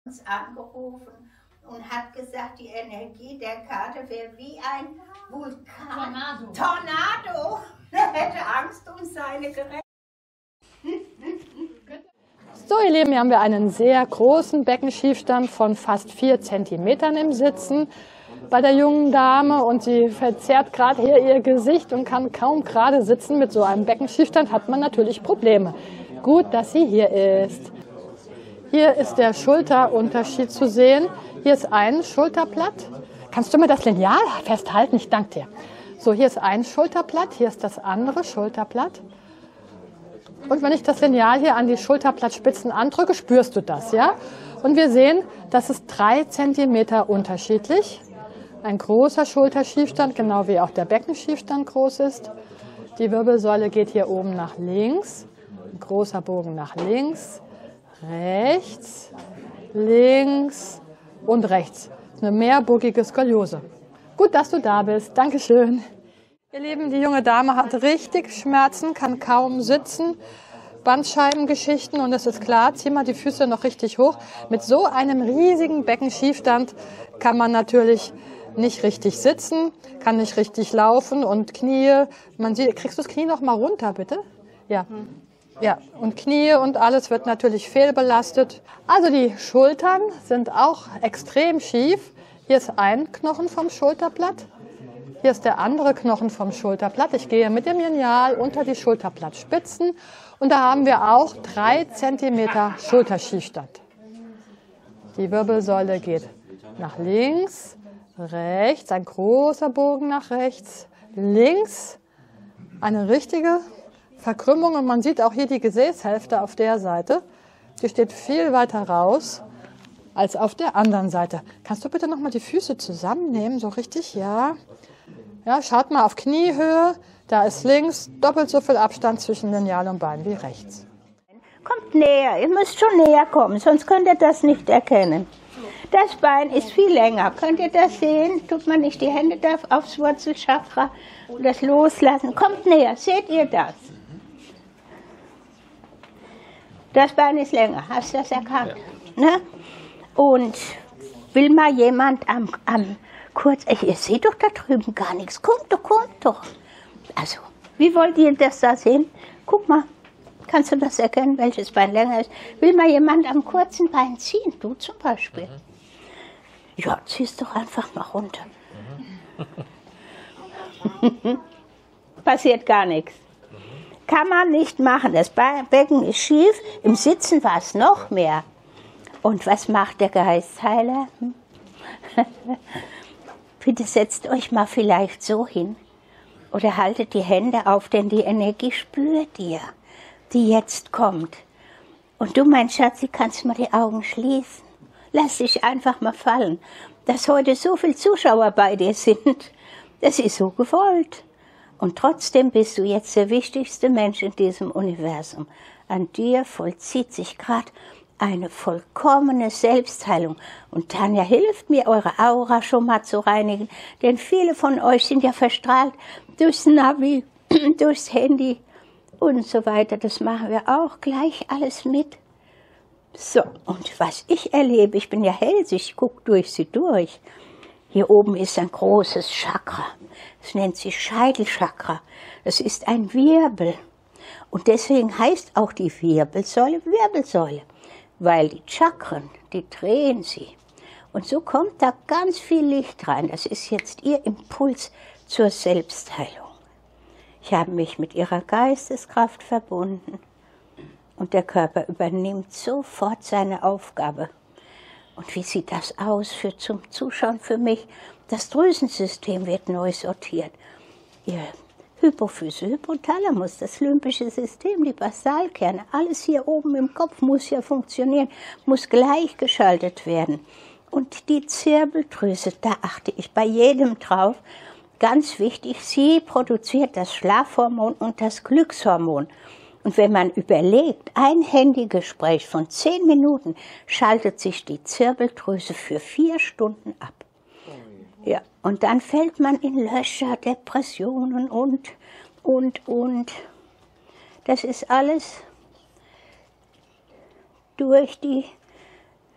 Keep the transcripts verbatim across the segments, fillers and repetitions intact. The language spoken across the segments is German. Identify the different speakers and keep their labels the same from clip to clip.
Speaker 1: uns angerufen und hat gesagt, die Energie der Karte wäre wie ein Vulkan. Tornado. Tornado. Er hätte Angst um seine Geräte.
Speaker 2: So, ihr Lieben, hier haben wir einen sehr großen Beckenschiefstand von fast vier Zentimetern im Sitzen bei der jungen Dame, und sie verzerrt gerade hier ihr Gesicht und kann kaum gerade sitzen. Mit so einem Beckenschiefstand hat man natürlich Probleme. Gut, dass sie hier ist. Hier ist der Schulterunterschied zu sehen. Hier ist ein Schulterblatt. Kannst du mir das Lineal festhalten? Ich danke dir. So, hier ist ein Schulterblatt, hier ist das andere Schulterblatt. Und wenn ich das Lineal hier an die Schulterblattspitzen andrücke, spürst du das, ja? Und wir sehen, das ist drei Zentimeter unterschiedlich. Ein großer Schulterschiefstand, genau wie auch der Beckenschiefstand groß ist. Die Wirbelsäule geht hier oben nach links. Ein großer Bogen nach links, rechts, links und rechts. Eine mehrbogige Skoliose. Gut, dass du da bist. Dankeschön. Ihr Lieben, die junge Dame hat richtig Schmerzen, kann kaum sitzen, Bandscheibengeschichten, und es ist klar, zieh mal die Füße noch richtig hoch. Mit so einem riesigen Beckenschiefstand kann man natürlich nicht richtig sitzen, kann nicht richtig laufen, und Knie, man sieht, kriegst du das Knie noch mal runter, bitte? Ja. Ja, und Knie und alles wird natürlich fehlbelastet. Also die Schultern sind auch extrem schief. Hier ist ein Knochen vom Schulterblatt. Hier ist der andere Knochen vom Schulterblatt. Ich gehe mit dem Lineal unter die Schulterblattspitzen, und da haben wir auch drei Zentimeter Schulterschiefstand. Die Wirbelsäule geht nach links, rechts, ein großer Bogen nach rechts, links, eine richtige Verkrümmung, und man sieht auch hier die Gesäßhälfte auf der Seite. Die steht viel weiter raus als auf der anderen Seite. Kannst du bitte noch mal die Füße zusammennehmen, so richtig? Ja. Ja, schaut mal auf Kniehöhe. Da ist links doppelt so viel Abstand zwischen Lineal und Bein wie rechts.
Speaker 1: Kommt näher, ihr müsst schon näher kommen, sonst könnt ihr das nicht erkennen. Das Bein ist viel länger. Könnt ihr das sehen? Tut man nicht die Hände da aufs Wurzelchakra und das loslassen. Kommt näher, seht ihr das? Das Bein ist länger, hast du das erkannt? Ja. Ne? Und will mal jemand am, am kurz, ihr seht doch da drüben gar nichts, kommt doch, kommt doch. Also, wie wollt ihr das da sehen? Guck mal, kannst du das erkennen, welches Bein länger ist? Will mal jemand am kurzen Bein ziehen, du zum Beispiel? Mhm. Ja, ziehst doch einfach mal runter. Mhm. Passiert gar nichts. Kann man nicht machen. Das Becken ist schief, im Sitzen war es noch mehr. Und was macht der Geistheiler? Hm? Bitte setzt euch mal vielleicht so hin oder haltet die Hände auf, denn die Energie spürt ihr, die jetzt kommt. Und du, mein Schatz, kannst mal die Augen schließen. Lass dich einfach mal fallen. Dass heute so viele Zuschauer bei dir sind, das ist so gewollt. Und trotzdem bist du jetzt der wichtigste Mensch in diesem Universum. An dir vollzieht sich gerade eine vollkommene Selbstheilung. Und Tanja hilft mir, eure Aura schon mal zu reinigen. Denn viele von euch sind ja verstrahlt durchs Navi, durchs Handy und so weiter. Das machen wir auch gleich alles mit. So, und was ich erlebe, ich bin ja hellsichtig, ich gucke durch sie durch. Hier oben ist ein großes Chakra. Das nennt sich Scheitelchakra. Das ist ein Wirbel. Und deswegen heißt auch die Wirbelsäule Wirbelsäule. Weil die Chakren, die drehen sie. Und so kommt da ganz viel Licht rein. Das ist jetzt ihr Impuls zur Selbstheilung. Ich habe mich mit ihrer Geisteskraft verbunden. Und der Körper übernimmt sofort seine Aufgabe. Und wie sieht das aus für zum Zuschauen für mich? Das Drüsensystem wird neu sortiert. Ihr Hypophyse, Hypothalamus, das limbische System, die Basalkerne, alles hier oben im Kopf muss ja funktionieren, muss gleichgeschaltet werden. Und die Zirbeldrüse, da achte ich bei jedem drauf. Ganz wichtig, sie produziert das Schlafhormon und das Glückshormon. Und wenn man überlegt, ein Handygespräch von zehn Minuten schaltet sich die Zirbeldrüse für vier Stunden ab. Ja, und dann fällt man in Löcher, Depressionen und, und, und. Das ist alles durch die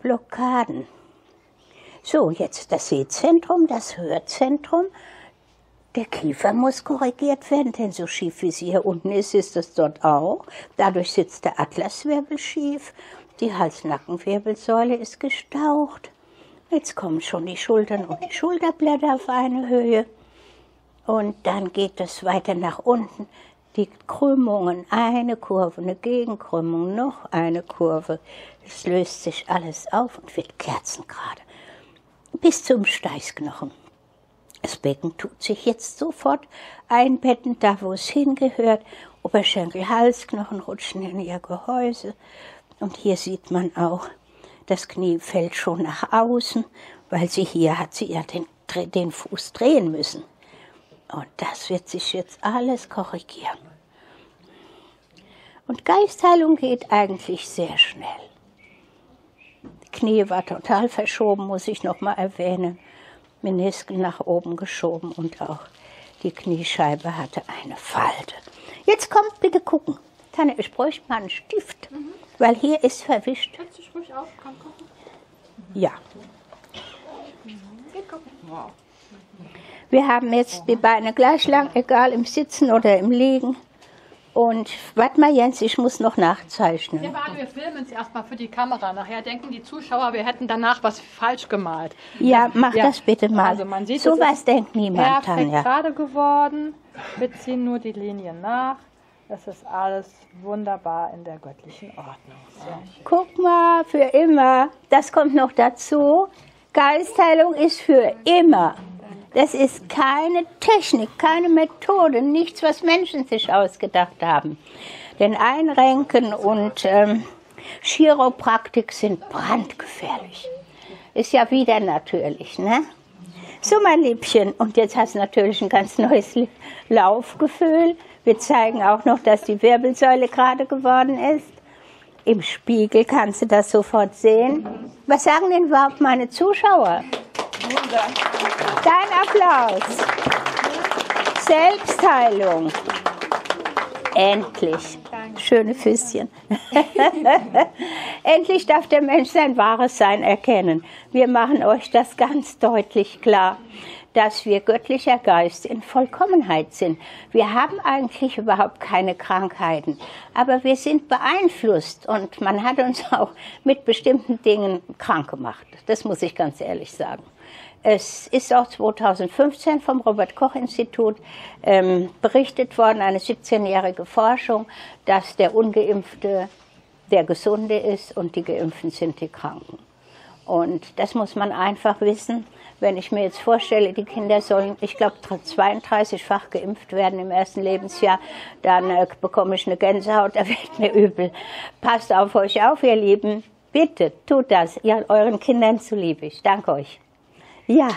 Speaker 1: Blockaden. So, jetzt das Sehzentrum, das Hörzentrum. Der Kiefer muss korrigiert werden, denn so schief wie sie hier unten ist, ist es dort auch. Dadurch sitzt der Atlaswirbel schief, die Hals-Nacken-Wirbelsäule ist gestaucht. Jetzt kommen schon die Schultern und die Schulterblätter auf eine Höhe. Und dann geht es weiter nach unten. Die Krümmungen, eine Kurve, eine Gegenkrümmung, noch eine Kurve. Es löst sich alles auf und wird kerzengerade. Bis zum Steißknochen. Das Becken tut sich jetzt sofort einbetten, da wo es hingehört. Oberschenkel, Halsknochen rutschen in ihr Gehäuse. Und hier sieht man auch, das Knie fällt schon nach außen, weil sie hier hat sie ja den, den Fuß drehen müssen. Und das wird sich jetzt alles korrigieren. Und Geistheilung geht eigentlich sehr schnell. Die Knie war total verschoben, muss ich noch mal erwähnen. Menisken nach oben geschoben und auch die Kniescheibe hatte eine Falte. Jetzt kommt, bitte gucken. Tanja, ich bräuchte mal einen Stift, mhm. weil hier ist verwischt.
Speaker 2: Setz dich ruhig auf, komm gucken.
Speaker 1: Ja.
Speaker 2: Mhm. Geht gucken. Wow.
Speaker 1: Wir haben jetzt die Beine gleich lang, egal im Sitzen oder im Liegen. Und warte mal, Jens, ich muss noch nachzeichnen.
Speaker 2: Ja, warte, wir filmen es erstmal für die Kamera. Nachher denken die Zuschauer, wir hätten danach was falsch gemalt.
Speaker 1: Ja, mach ja. das bitte mal.
Speaker 2: Also man sieht,
Speaker 1: so was denkt niemand,
Speaker 2: Tanja. Perfekt gerade geworden. Wir ziehen nur die Linien nach. Das ist alles wunderbar in der göttlichen Ordnung. Sehr schön.
Speaker 1: Guck mal, für immer. Das kommt noch dazu. Geistheilung ist für immer. Das ist keine Technik, keine Methode, nichts, was Menschen sich ausgedacht haben. Denn Einrenken und ähm, Chiropraktik sind brandgefährlich. Ist ja wieder natürlich, ne? So, mein Liebchen, und jetzt hast du natürlich ein ganz neues Laufgefühl. Wir zeigen auch noch, dass die Wirbelsäule gerade geworden ist. Im Spiegel kannst du das sofort sehen. Was sagen denn überhaupt meine Zuschauer? Dein Applaus. Selbstheilung. Endlich. Schöne Füßchen. Endlich darf der Mensch sein wahres Sein erkennen. Wir machen euch das ganz deutlich klar, dass wir göttlicher Geist in Vollkommenheit sind. Wir haben eigentlich überhaupt keine Krankheiten, aber wir sind beeinflusst und man hat uns auch mit bestimmten Dingen krank gemacht. Das muss ich ganz ehrlich sagen. Es ist auch zweitausendfünfzehn vom Robert-Koch-Institut ähm, berichtet worden, eine siebzehnjährige Forschung, dass der Ungeimpfte der Gesunde ist und die Geimpften sind die Kranken. Und das muss man einfach wissen. Wenn ich mir jetzt vorstelle, die Kinder sollen, ich glaube, zweiunddreißigfach geimpft werden im ersten Lebensjahr, dann äh, bekomme ich eine Gänsehaut, da wird mir übel. Passt auf euch auf, ihr Lieben. Bitte, tut das, ihr, euren Kindern zuliebe. Ich danke euch. Ja,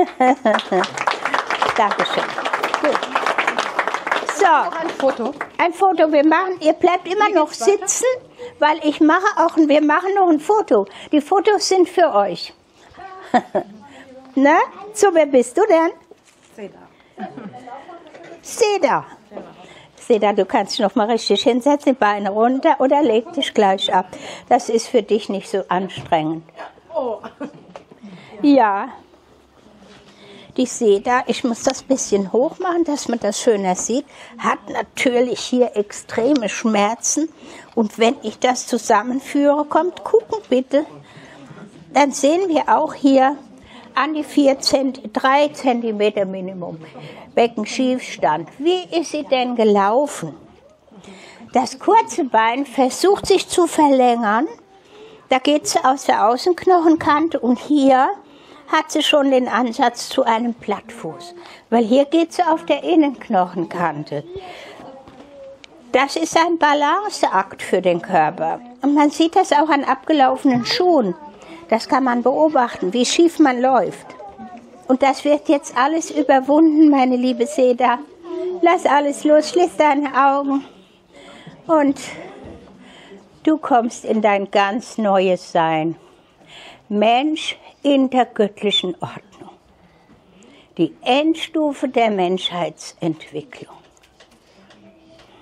Speaker 1: Dankeschön. Gut. So,
Speaker 2: ein Foto.
Speaker 1: Ein Foto. Wir machen, ihr bleibt immer noch sitzen, weil ich mache auch, wir machen noch ein Foto. Die Fotos sind für euch. Na, so, wer bist du denn? Seda. Seda. Seda, du kannst dich noch mal richtig hinsetzen, die Beine runter oder leg dich gleich ab. Das ist für dich nicht so anstrengend.
Speaker 2: Oh.
Speaker 1: Ja. Die Seda, ich muss das ein bisschen hoch machen, dass man das schöner sieht, hat natürlich hier extreme Schmerzen. Und wenn ich das zusammenführe, kommt, gucken bitte, dann sehen wir auch hier an die vier Zentimeter, drei Zentimeter Minimum Beckenschiefstand. Wie ist sie denn gelaufen? Das kurze Bein versucht sich zu verlängern. Da geht sie aus der Außenknochenkante und hier hat sie schon den Ansatz zu einem Plattfuß, weil hier geht sie auf der Innenknochenkante. Das ist ein Balanceakt für den Körper. Und man sieht das auch an abgelaufenen Schuhen. Das kann man beobachten, wie schief man läuft. Und das wird jetzt alles überwunden, meine liebe Seda. Lass alles los, schließ deine Augen. Und du kommst in dein ganz neues Sein. Mensch in der göttlichen Ordnung. Die Endstufe der Menschheitsentwicklung.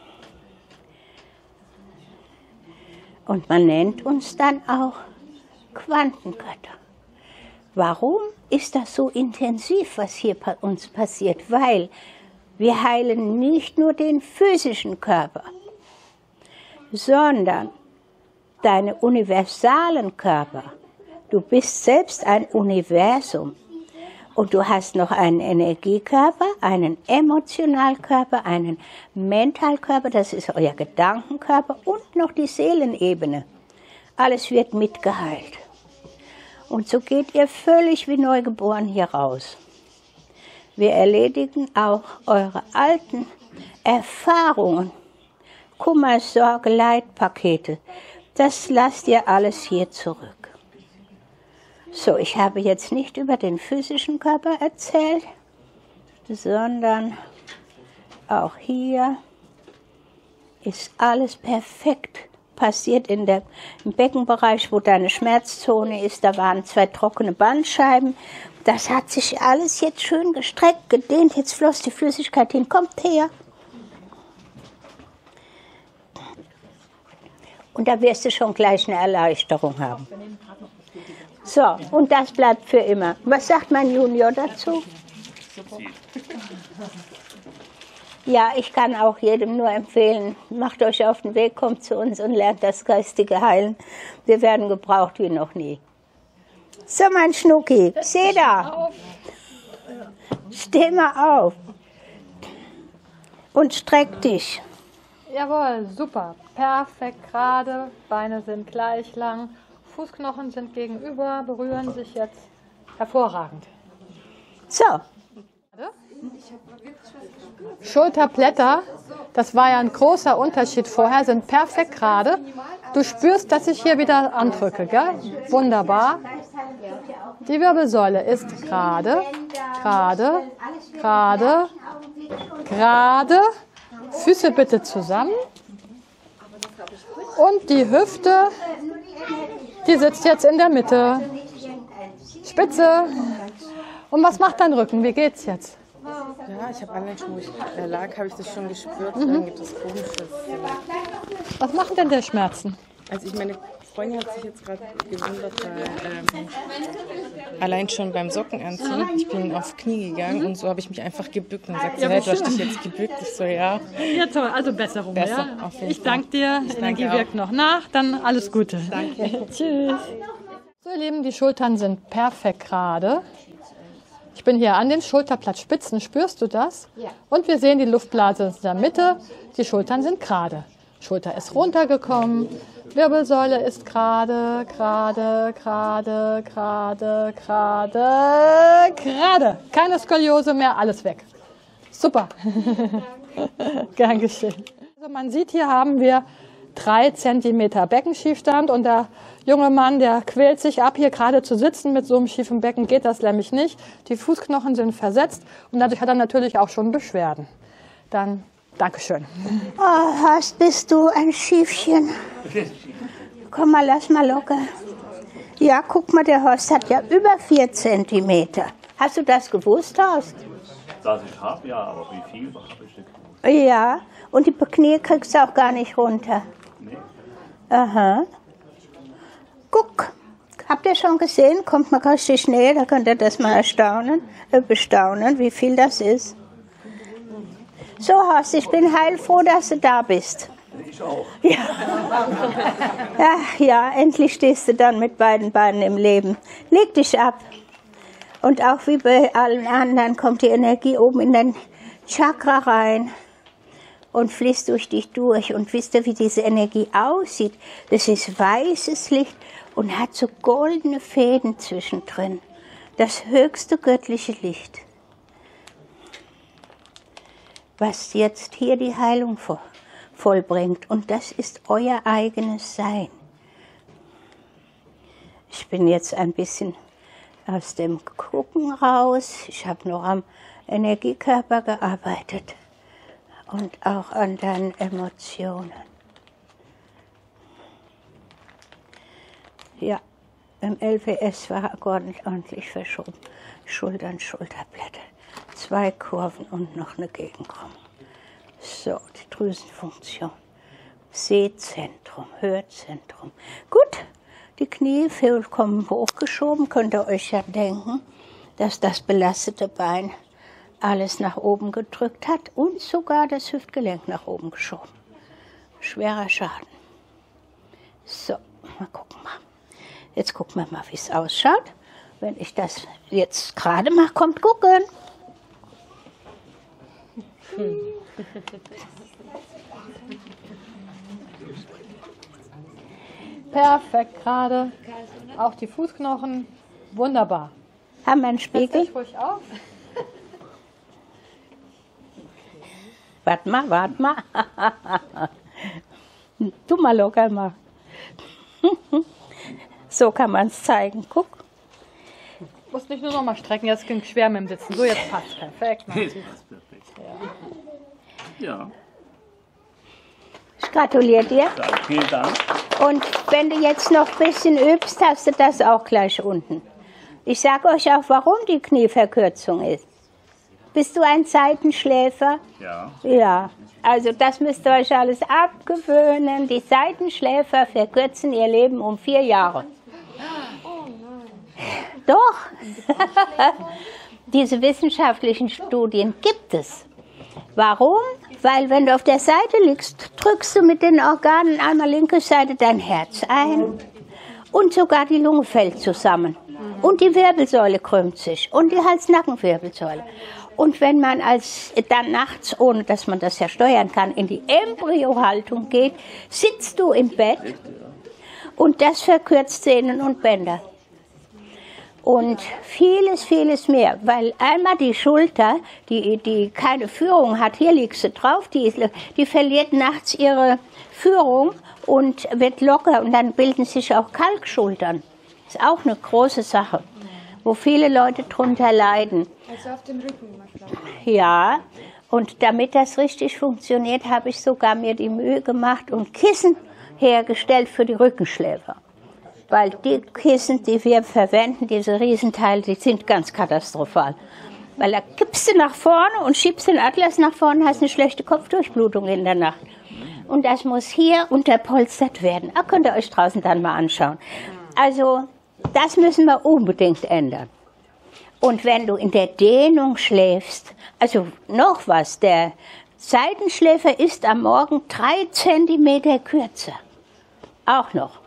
Speaker 1: Und man nennt uns dann auch Quantengötter. Warum ist das so intensiv, was hier bei uns passiert? Weil wir heilen nicht nur den physischen Körper, sondern deine universalen Körper. Du bist selbst ein Universum. Und du hast noch einen Energiekörper, einen Emotionalkörper, einen Mentalkörper, das ist euer Gedankenkörper und noch die Seelenebene. Alles wird mitgeheilt. Und so geht ihr völlig wie neugeboren hier raus. Wir erledigen auch eure alten Erfahrungen, Kummer, Sorge, Leidpakete. Das lasst ihr alles hier zurück. So, ich habe jetzt nicht über den physischen Körper erzählt, sondern auch hier ist alles perfekt passiert in der, im Beckenbereich, wo deine Schmerzzone ist. Da waren zwei trockene Bandscheiben. Das hat sich alles jetzt schön gestreckt, gedehnt. Jetzt floss die Flüssigkeit hin. Kommt her. Und da wirst du schon gleich eine Erleichterung haben. So, und das bleibt für immer. Was sagt mein Junior dazu? Ja, ich kann auch jedem nur empfehlen, macht euch auf den Weg, kommt zu uns und lernt das geistige Heilen. Wir werden gebraucht wie noch nie. So, mein Schnucki, steh da. Steh mal auf. Und streck dich.
Speaker 2: Jawohl, super. Perfekt gerade. Beine sind gleich lang. Fußknochen sind gegenüber, berühren sich jetzt hervorragend.
Speaker 1: So.
Speaker 2: Schulterblätter, das war ja ein großer Unterschied vorher, sind perfekt gerade. Du spürst, dass ich hier wieder andrücke, gell? Wunderbar. Die Wirbelsäule ist gerade, gerade, gerade, gerade. Füße bitte zusammen. Und die Hüfte, die sitzt jetzt in der Mitte. Spitze. Und was macht dein Rücken? Wie geht's jetzt?
Speaker 3: Ja, ich habe allein schon, wo ich äh, lag, habe ich das schon gespürt. Mhm. Dann gibt es komisches.
Speaker 2: Was machen denn der Schmerzen?
Speaker 3: Also ich meine Freundin hat sich jetzt gerade gewundert, weil ähm, allein schon beim Socken anziehen, ich bin auf Knie gegangen mhm. und so habe ich mich einfach gebückt und sagt, ja, hey, du hast dich jetzt gebückt. Ich so, ja.
Speaker 2: Ja toll, also Besserung.
Speaker 3: Besser,
Speaker 2: ja.
Speaker 3: auf jeden
Speaker 2: Ich
Speaker 3: Fall.
Speaker 2: danke dir,
Speaker 3: ich
Speaker 2: Energie
Speaker 3: danke
Speaker 2: wirkt noch nach, dann alles Gute.
Speaker 3: Danke.
Speaker 2: Tschüss. So ihr Lieben, die Schultern sind perfekt gerade. Ich bin hier an den Schulterblattspitzen, spürst du das? Ja. Und wir sehen die Luftblase in der Mitte, die Schultern sind gerade. Schulter ist runtergekommen, Wirbelsäule ist gerade, gerade, gerade, gerade, gerade, gerade. Keine Skoliose mehr, alles weg. Super. Gern geschehen. Also man sieht, hier haben wir drei Zentimeter Beckenschiefstand und der junge Mann, der quält sich ab, hier gerade zu sitzen. Mit so einem schiefen Becken geht das nämlich nicht. Die Fußknochen sind versetzt und dadurch hat er natürlich auch schon Beschwerden. Dann Dankeschön.
Speaker 1: Oh, Horst, bist du ein Schiefchen. Komm mal, lass mal locker. Ja, guck mal, der Horst hat ja über vier Zentimeter. Hast du das gewusst, Horst?
Speaker 4: Das ich habe, ja, aber wie viel habe ich nicht gewusst.
Speaker 1: Ja, und die Knie kriegst du auch gar nicht runter.
Speaker 4: Nee.
Speaker 1: Aha. Guck, habt ihr schon gesehen? Kommt mal richtig näher, da könnt ihr das mal erstaunen, äh, bestaunen, wie viel das ist. So, Horst, ich bin heilfroh, dass du da bist.
Speaker 4: Ich auch.
Speaker 1: Ja. Ach ja, endlich stehst du dann mit beiden Beinen im Leben. Leg dich ab. Und auch wie bei allen anderen kommt die Energie oben in dein Chakra rein und fließt durch dich durch. Und wisst ihr, wie diese Energie aussieht? Das ist weißes Licht und hat so goldene Fäden zwischendrin. Das höchste göttliche Licht, was jetzt hier die Heilung vor, vollbringt. Und das ist euer eigenes Sein. Ich bin jetzt ein bisschen aus dem Gucken raus. Ich habe noch am Energiekörper gearbeitet und auch an deinen Emotionen. Ja, im L W S war ordentlich verschoben. Schultern, Schulterblätter. Zwei Kurven und noch eine Gegenkrümmung. So, die Drüsenfunktion. Sehzentrum, Hörzentrum. Gut, Die Knie vollkommen hochgeschoben, könnt ihr euch ja denken, dass das belastete Bein alles nach oben gedrückt hat und sogar das Hüftgelenk nach oben geschoben. Schwerer Schaden. So, mal gucken mal. Jetzt gucken wir mal, wie es ausschaut. Wenn ich das jetzt gerade mache, kommt gucken.
Speaker 2: Perfekt gerade. Auch die Fußknochen. Wunderbar.
Speaker 1: Haben wir einen Spiegel?
Speaker 2: Setz dich ruhig auf.
Speaker 1: Warte mal, warte mal. Tu mal locker mal. So kann man es zeigen. Guck.
Speaker 2: Du musst nicht nur noch mal strecken, jetzt ging schwer mit dem Sitzen. So, jetzt passt perfekt.
Speaker 4: Jetzt passt perfekt. Ja. Ja.
Speaker 1: Ich gratuliere dir.
Speaker 4: Dann vielen Dank.
Speaker 1: Und wenn du jetzt noch ein bisschen übst, hast du das auch gleich unten. Ich sage euch auch, warum die Knieverkürzung ist. Bist du ein Seitenschläfer?
Speaker 4: Ja.
Speaker 1: Ja. Also das müsst ihr euch alles abgewöhnen. Die Seitenschläfer verkürzen ihr Leben um vier Jahre. Doch. Diese wissenschaftlichen Studien gibt es. Warum? Weil wenn du auf der Seite liegst, drückst du mit den Organen einmal linke Seite dein Herz ein und sogar die Lunge fällt zusammen. Und die Wirbelsäule krümmt sich und die Hals-Nacken-Wirbelsäule. Und wenn man als dann nachts, ohne dass man das ja steuern kann, in die Embryohaltung geht, sitzt du im Bett und das verkürzt Sehnen und Bänder. Und vieles, vieles mehr, weil einmal die Schulter, die, die keine Führung hat, hier liegt sie drauf, die, ist, die verliert nachts ihre Führung und wird locker und dann bilden sich auch Kalkschultern. Das ist auch eine große Sache, wo viele Leute drunter leiden.
Speaker 5: Also auf dem Rücken.
Speaker 1: Ja, und damit das richtig funktioniert, habe ich sogar mir die Mühe gemacht und Kissen hergestellt für die Rückenschläfer. Weil die Kissen, die wir verwenden, diese Riesenteile, die sind ganz katastrophal. Weil da kippst du nach vorne und schiebst den Atlas nach vorne, hast eine schlechte Kopfdurchblutung in der Nacht. Und das muss hier unterpolstert werden. Da könnt ihr euch draußen dann mal anschauen. Also das müssen wir unbedingt ändern. Und wenn du in der Dehnung schläfst, also noch was, der Seitenschläfer ist am Morgen drei Zentimeter kürzer. Auch noch.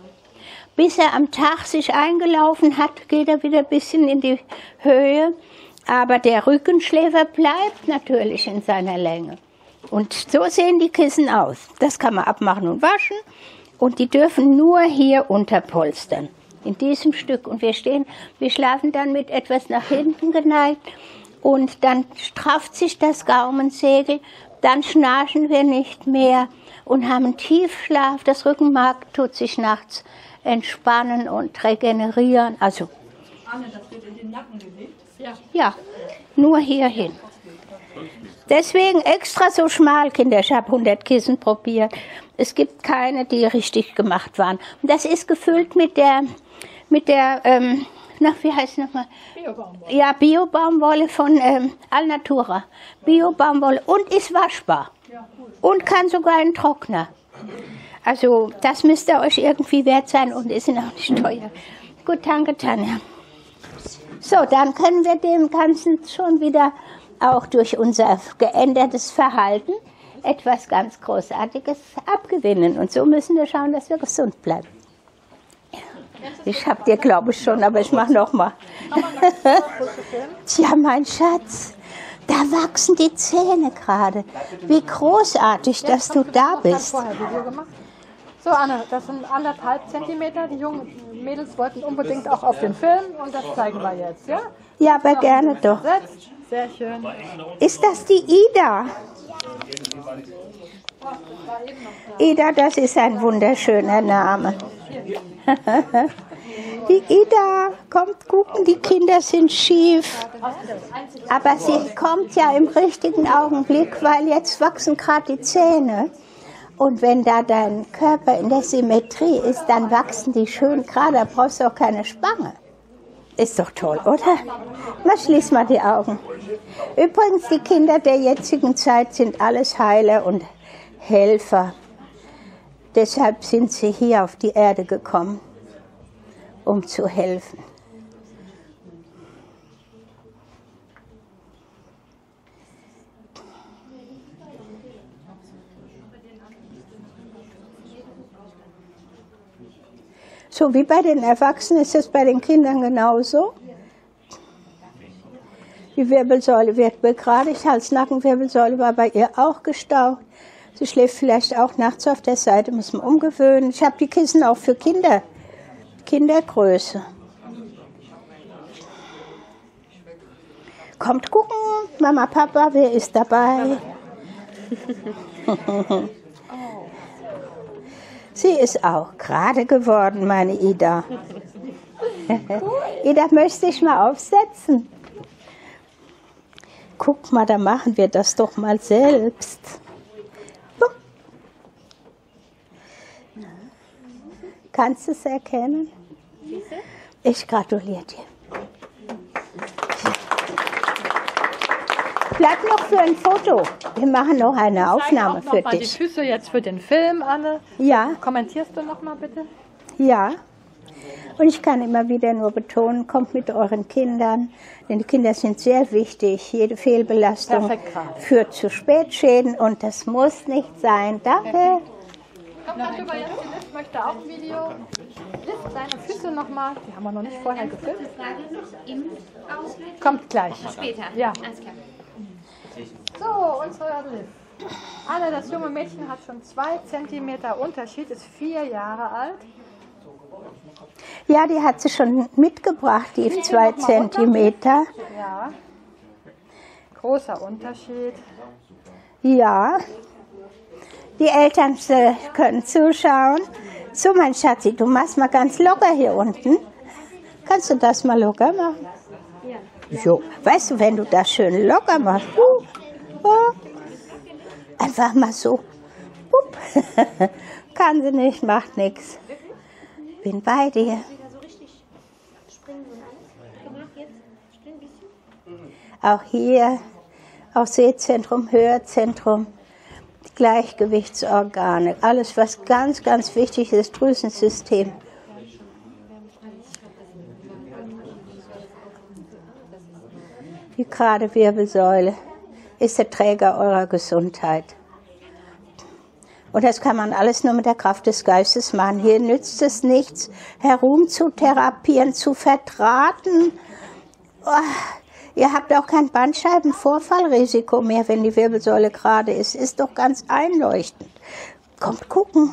Speaker 1: Bis er am Tag sich eingelaufen hat, geht er wieder ein bisschen in die Höhe. Aber der Rückenschläfer bleibt natürlich in seiner Länge. Und so sehen die Kissen aus. Das kann man abmachen und waschen. Und die dürfen nur hier unterpolstern. In diesem Stück. Und wir stehen, wir schlafen dann mit etwas nach hinten geneigt. Und dann strafft sich das Gaumensegel. Dann schnarchen wir nicht mehr und haben Tiefschlaf. Das Rückenmark tut sich nachts entspannen und regenerieren. Also,
Speaker 5: Anne, das wird in den Nacken gelegt?
Speaker 2: Ja.
Speaker 1: Ja, nur hierhin. Deswegen extra so schmal, Kinder. Ich habe hundert Kissen probiert. Es gibt keine, die richtig gemacht waren. Und das ist gefüllt mit der, mit der, ähm, na, wie heißt es nochmal?
Speaker 2: Bio-Baumwolle.
Speaker 1: Ja, Bio-Baumwolle von ähm, Alnatura. Bio-Baumwolle und ist waschbar. Und kann sogar in Trockner. Also das müsste euch irgendwie wert sein und ist auch nicht teuer. Gut, danke, Tanja. So, dann können wir dem Ganzen schon wieder auch durch unser geändertes Verhalten etwas ganz Großartiges abgewinnen. Und so müssen wir schauen, dass wir gesund bleiben. Ich habe dir, glaube ich, schon, aber ich mache noch mal. Tja, mein Schatz, da wachsen die Zähne gerade. Wie großartig, dass du da bist.
Speaker 2: Vorher Video gemacht. So, Anne, das sind anderthalb Zentimeter. Die jungen Mädels wollten unbedingt auch auf den Film und das zeigen wir jetzt, ja?
Speaker 1: Ja, aber gerne doch.
Speaker 2: Setzt. Sehr schön.
Speaker 1: Ist das die Ida? Ida, das ist ein wunderschöner Name. Die Ida, kommt gucken, die Kinder sind schief. Aber sie kommt ja im richtigen Augenblick, weil jetzt wachsen gerade die Zähne. Und wenn da dein Körper in der Symmetrie ist, dann wachsen die schön gerade, da brauchst du auch keine Spange. Ist doch toll, oder? Na, schließ mal die Augen. Übrigens, die Kinder der jetzigen Zeit sind alles Heiler und Helfer. Deshalb sind sie hier auf die Erde gekommen. um zu helfen. So wie bei den Erwachsenen ist es bei den Kindern genauso. Die Wirbelsäule wird begradigt, Hals-Nacken-Wirbelsäule war bei ihr auch gestaucht. Sie schläft vielleicht auch nachts auf der Seite, muss man umgewöhnen. Ich habe die Kissen auch für Kinder, Kindergröße. Kommt gucken, Mama, Papa, wer ist dabei? Sie ist auch gerade geworden, meine Ida. Ida, möchte ich mal aufsetzen? Guck mal, da machen wir das doch mal selbst. Kannst du es erkennen? Ich gratuliere dir. Bleib noch für ein Foto. Wir machen noch eine Aufnahme für dich.
Speaker 2: Mal die Füße jetzt für den Film, Anne.
Speaker 1: Ja.
Speaker 2: Kommentierst du noch mal bitte?
Speaker 1: Ja. Und ich kann immer wieder nur betonen, kommt mit euren Kindern, denn die Kinder sind sehr wichtig. Jede Fehlbelastung führt zu Spätschäden und das muss nicht sein. Danke.
Speaker 2: Kommt darüber jetzt, die Liv möchte auch ein Video. Liv, deine Füße noch mal. Die haben wir noch nicht vorher gefilmt. Kommt gleich.
Speaker 6: Später.
Speaker 2: Ja.
Speaker 6: Alles klar.
Speaker 2: So, unsere Liv. Anne, das junge Mädchen hat schon zwei Zentimeter Unterschied, ist vier Jahre alt.
Speaker 1: Ja, die hat sie schon mitgebracht, die zwei Zentimeter.
Speaker 2: Ja. Großer Unterschied.
Speaker 1: Ja. Die Eltern äh, können zuschauen. So, mein Schatzi, du machst mal ganz locker hier unten. Kannst du das mal locker machen? Ja. So, weißt du, wenn du das schön locker machst, uh, uh, einfach mal so. Uh, kann sie nicht, macht nichts. Bin bei dir. Auch hier, auch Sehzentrum, Hörzentrum, Gleichgewichtsorgane, alles was ganz, ganz wichtig ist, Drüsensystem. Die gerade Wirbelsäule ist der Träger eurer Gesundheit. Und das kann man alles nur mit der Kraft des Geistes machen. Hier nützt es nichts, herumzutherapieren, zu verdrahten. Oh, ihr habt auch kein Bandscheibenvorfallrisiko mehr, wenn die Wirbelsäule gerade ist. Ist doch ganz einleuchtend. Kommt gucken.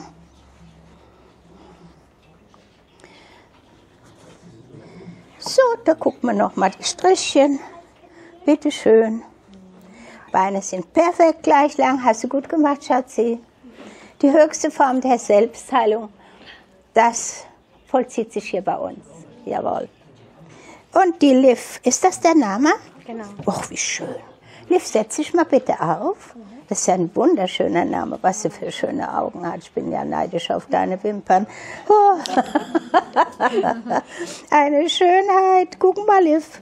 Speaker 1: So, da guckt man noch mal die Strichchen. Bitte schön. Beine sind perfekt gleich lang. Hast du gut gemacht, Schatzi. Die höchste Form der Selbstheilung, das vollzieht sich hier bei uns. Jawohl. Und die Liv, ist das der Name?
Speaker 6: Genau.
Speaker 1: Och, wie schön. Liv, setz dich mal bitte auf. Das ist ja ein wunderschöner Name, was sie für schöne Augen hat. Ich bin ja neidisch auf deine Wimpern. Oh. Eine Schönheit. Guck mal, Liv.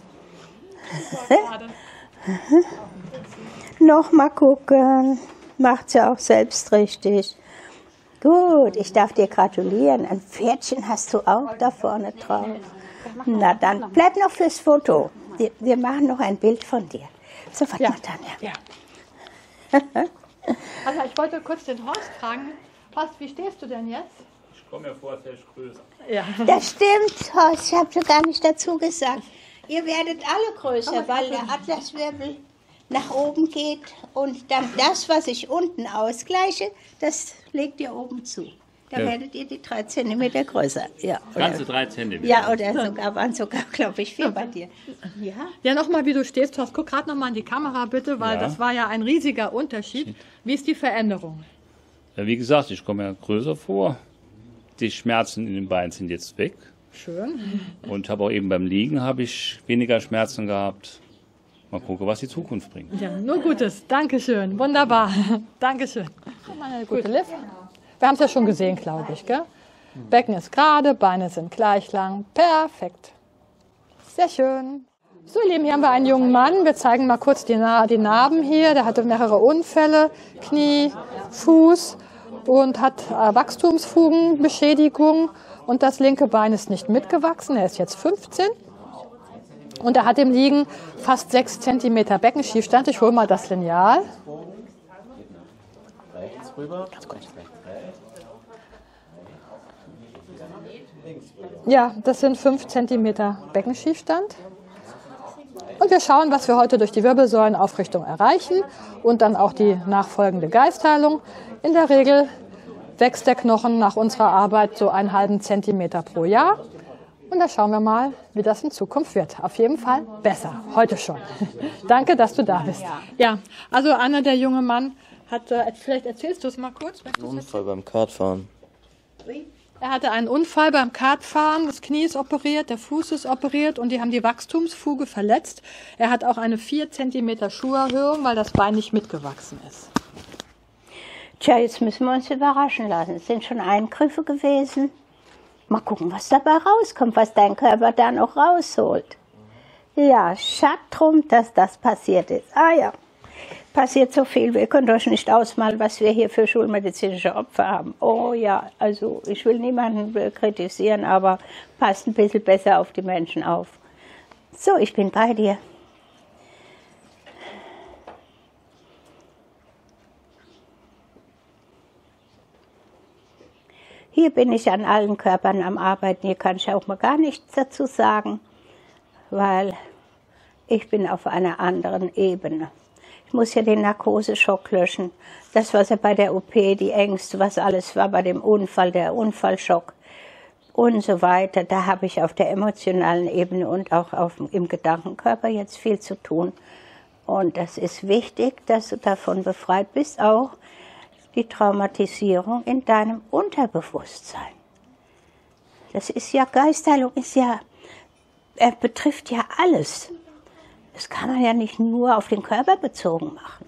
Speaker 1: Noch mal gucken. Macht sie auch selbst richtig. Gut, ich darf dir gratulieren. Ein Pferdchen hast du auch da vorne drauf. Na dann, bleib noch fürs Foto. Wir, wir machen noch ein Bild von dir. So, warte
Speaker 2: Ja.
Speaker 1: mal, Tanja.
Speaker 2: Ja. Also ich wollte kurz den Horst fragen. Horst, wie stehst du denn jetzt?
Speaker 4: Ich komme mir vor, als wäre ich größer.
Speaker 2: Ja.
Speaker 1: Das stimmt, Horst, ich habe schon gar nicht dazu gesagt. Ihr werdet alle größer, weil der Atlaswirbel nach oben geht und dann das, was ich unten ausgleiche, das legt ihr oben zu. Da
Speaker 4: Ja.
Speaker 1: werdet ihr die drei Zentimeter größer. Ja,
Speaker 4: Ganze drei Zentimeter.
Speaker 1: ja, oder sogar waren sogar, glaube ich, vier bei dir. Ja.
Speaker 2: Ja, nochmal, wie du stehst, Horst. Guck gerade nochmal in die Kamera, bitte, weil
Speaker 4: Ja.
Speaker 2: das war ja ein riesiger Unterschied. Wie ist die Veränderung?
Speaker 4: Ja, wie gesagt, ich komme mir größer vor. Die Schmerzen in den Beinen sind jetzt weg.
Speaker 2: Schön.
Speaker 4: Und habe auch eben beim Liegen habe ich weniger Schmerzen gehabt. Mal gucken, was die Zukunft bringt.
Speaker 2: Ja, nur Gutes. Dankeschön. Wunderbar. Dankeschön. Meine gute Liv. Wir haben es ja schon gesehen, glaube ich, gell? Becken ist gerade, Beine sind gleich lang. Perfekt. Sehr schön. So, ihr Lieben, hier haben wir einen jungen Mann. Wir zeigen mal kurz die, Na die Narben hier. Der hatte mehrere Unfälle, Knie, Fuß und hat äh, Wachstumsfugenbeschädigung und das linke Bein ist nicht mitgewachsen. Er ist jetzt fünfzehn und er hat im Liegen fast sechs Zentimeter Beckenschiefstand. Ich hole mal das Lineal. Ja, das sind fünf Zentimeter Beckenschiefstand. Und wir schauen, was wir heute durch die Wirbelsäulenaufrichtung erreichen und dann auch die nachfolgende Geistheilung. In der Regel wächst der Knochen nach unserer Arbeit so einen halben Zentimeter pro Jahr. Und da schauen wir mal, wie das in Zukunft wird. Auf jeden Fall besser, heute schon. Danke, dass du da bist. Ja, also Anna, der junge Mann, hat, äh, vielleicht erzählst du es mal kurz.
Speaker 6: Ein Unfall beim Kartfahren.
Speaker 2: Er hatte einen Unfall beim Kartfahren, das Knie ist operiert, der Fuß ist operiert und die haben die Wachstumsfuge verletzt. Er hat auch eine vier Zentimeter Schuherhöhung, weil das Bein nicht mitgewachsen ist.
Speaker 1: Tja, jetzt müssen wir uns überraschen lassen. Es sind schon Eingriffe gewesen. Mal gucken, was dabei rauskommt, was dein Körper da noch rausholt. Ja, schade drum, dass das passiert ist. Ah ja, passiert so viel. Wir können euch nicht ausmalen, was wir hier für schulmedizinische Opfer haben. Oh ja, also ich will niemanden kritisieren, aber passt ein bisschen besser auf die Menschen auf. So, ich bin bei dir. Hier bin ich an allen Körpern am Arbeiten. Hier kann ich auch mal gar nichts dazu sagen, weil ich bin auf einer anderen Ebene. Ich muss ja den Narkoseschock löschen. Das, was ja bei der O P, die Ängste, was alles war bei dem Unfall, der Unfallschock und so weiter. Da habe ich auf der emotionalen Ebene und auch auf, im Gedankenkörper jetzt viel zu tun. Und das ist wichtig, dass du davon befreit bist, auch die Traumatisierung in deinem Unterbewusstsein. Das ist ja, Geistheilung ist ja, er betrifft ja alles. Das kann man ja nicht nur auf den Körper bezogen machen.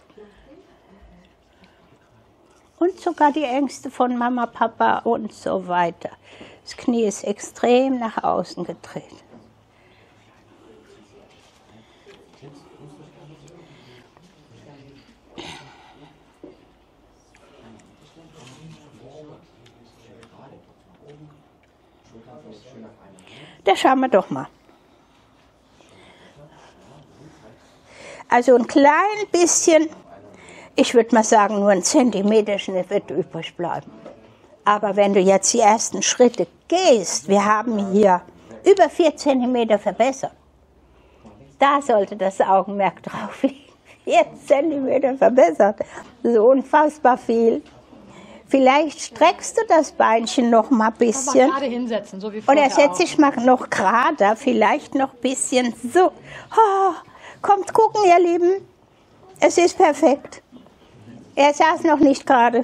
Speaker 1: Und sogar die Ängste von Mama, Papa und so weiter. Das Knie ist extrem nach außen gedreht. Da schauen wir doch mal. Also ein klein bisschen, ich würde mal sagen, nur ein Zentimeterchen wird übrig bleiben. Aber wenn du jetzt die ersten Schritte gehst, wir haben hier über vier Zentimeter verbessert. Da sollte das Augenmerk drauf liegen. vier Zentimeter verbessert. Das ist unfassbar viel. Vielleicht streckst du das Beinchen noch mal ein bisschen.
Speaker 2: Mal gerade hinsetzen, so wie vorher.
Speaker 1: Oder setze ich mal noch gerade, vielleicht noch ein bisschen so. Oh, kommt gucken, ihr Lieben. Es ist perfekt. Er saß noch nicht gerade.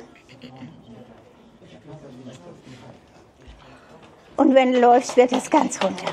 Speaker 1: Und wenn du läufst, wird es ganz runter.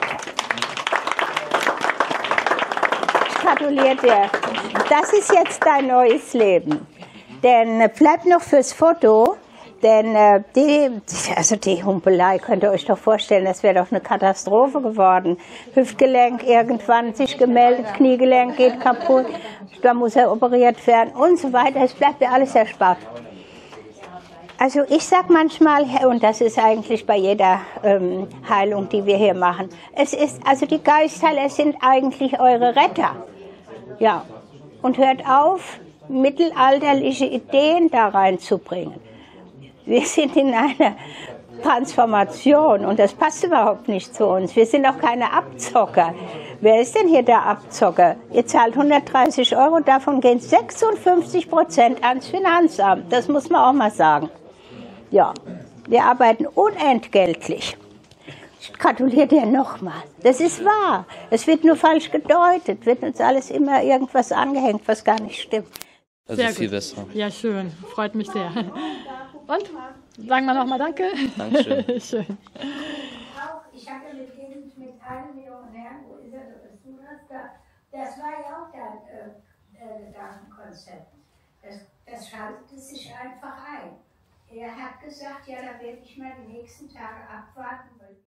Speaker 1: Ich gratuliere dir. Das ist jetzt dein neues Leben. Denn äh, bleib noch fürs Foto. Denn äh, die, also die Humpelei, könnt ihr euch doch vorstellen, das wäre doch eine Katastrophe geworden. Hüftgelenk irgendwann sich gemeldet, Kniegelenk geht kaputt, da muss er operiert werden und so weiter. Es bleibt ja alles erspart. Also ich sage manchmal, und das ist eigentlich bei jeder ähm, Heilung, die wir hier machen, es ist, also die Geistheiler sind eigentlich eure Retter. Ja, und hört auf, mittelalterliche Ideen da reinzubringen. Wir sind in einer Transformation und das passt überhaupt nicht zu uns. Wir sind auch keine Abzocker. Wer ist denn hier der Abzocker? Ihr zahlt hundertdreißig Euro, davon gehen sechsundfünfzig Prozent ans Finanzamt. Das muss man auch mal sagen. Ja, wir arbeiten unentgeltlich. Ich gratuliere dir nochmal. Das ist wahr. Es wird nur falsch gedeutet. Wird uns alles immer irgendwas angehängt, was gar nicht stimmt.
Speaker 6: Also
Speaker 2: Sehr
Speaker 6: viel
Speaker 2: gut.
Speaker 6: besser.
Speaker 2: Ja, schön. Freut mich sehr. Und? Sagen wir nochmal Danke.
Speaker 6: Dankeschön.
Speaker 2: Schön.
Speaker 7: Auch, ich hatte mit dem, mit einem jungen Herrn, wo ist er, bist du das da? Das war ja auch dein äh, äh, Gedankenkonzept. Das, das schaltete sich einfach ein. Er hat gesagt, ja, da werde ich mal die nächsten Tage abwarten,